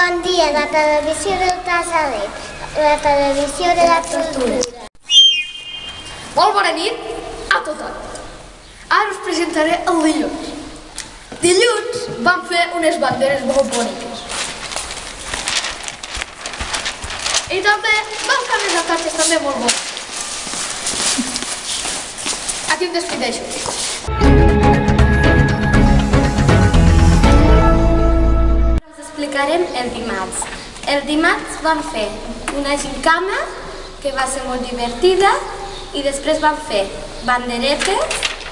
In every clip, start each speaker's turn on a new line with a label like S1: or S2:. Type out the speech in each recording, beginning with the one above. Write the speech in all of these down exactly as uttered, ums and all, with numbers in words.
S1: Bon dia, la televisió del Tasadet, la televisió de la cultura.
S2: Molt bona nit a tothom. Ara us presentaré el dilluns. Dilluns vam fer unes banderes molt boniques. I també vam fer unes atarges també molt bones. Aquí em despedeixo.
S3: Us explicarem el dimarts. El dimarts vam fer una gincama que va ser molt divertida i després vam fer banderetes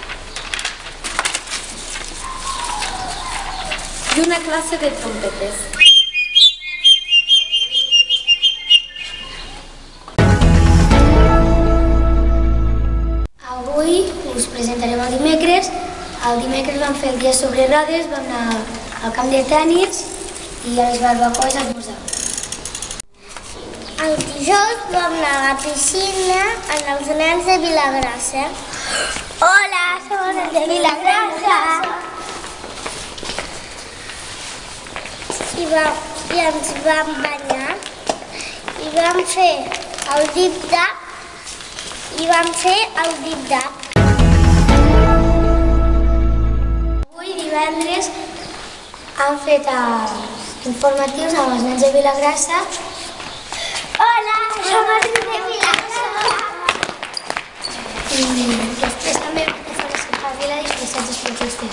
S3: i una classe de trompetes.
S1: Avui us presentarem el dimecres. El dimecres vam fer el dia sobre rodes, vam anar al camp de tenis i a les barbacoes a esmorzar. El dijous vam anar a la piscina amb els nens de Vilagrassa. Hola, som els de Vilagrassa! I, va, I ens vam banyar i vam fer el dip-dap i vam fer el dip-dap. Avui divendres han fet els informatius amb els nens de Vilagrassa. Hola, som els nens de Vilagrassa! I després també hem fet les que fa Vila disfressats esportistes.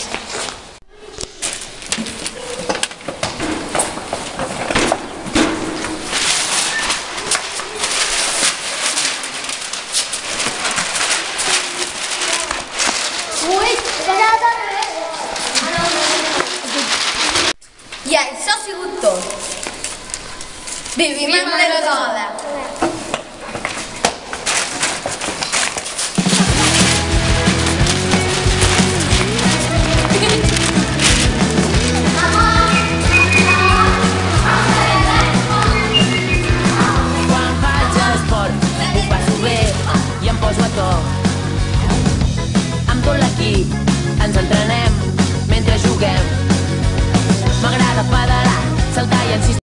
S2: I això ha sigut tot. Vivim en Anglesola!